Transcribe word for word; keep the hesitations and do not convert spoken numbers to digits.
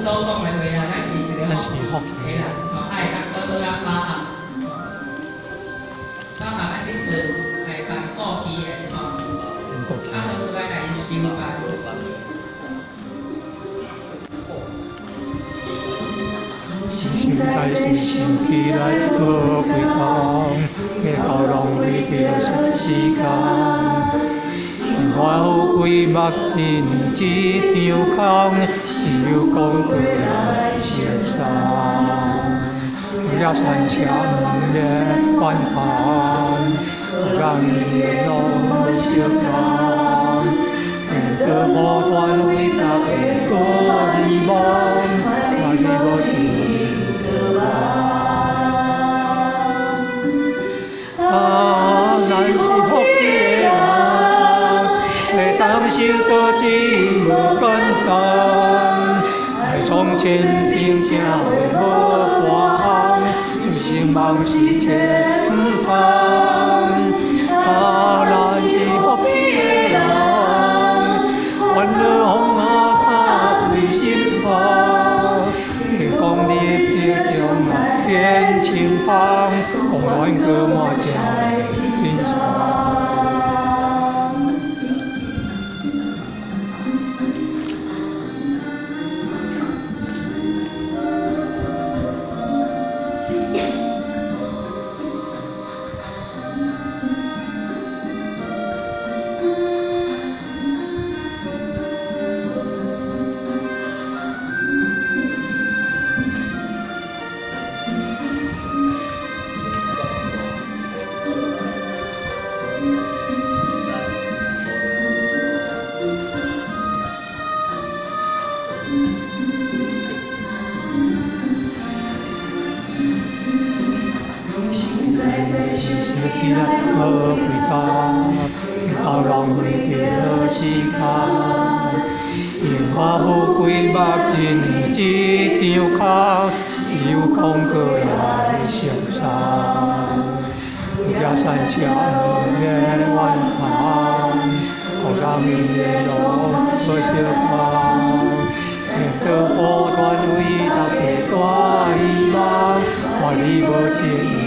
所讲的话啊，咱是一个福气啦，上爱当好好啊把握，把握咱即阵来办顾期的吼，啊好好啊来修办。 心在是想起来好几冬，下到浪费着时间。我有几目一年一场空，只有讲过来消散。也山车不免翻盘，让伊拢小干。天高无端为大家过希望，我你无情。 啊，咱是福气的人，会当受到真无简单。爱从前顶正会无烦，真心梦是切不通。啊，咱是福气的人，烦恼风啊拍开心房，别讲你别将来变清芳。 公园搁满正天山。 想起来好几冬，下到浪费着时间。因我有几目一年一场空，只有讲过来消散。野山车不免怨叹，苦人面面拢无相伴。天高无端为大家大希望，看你无情。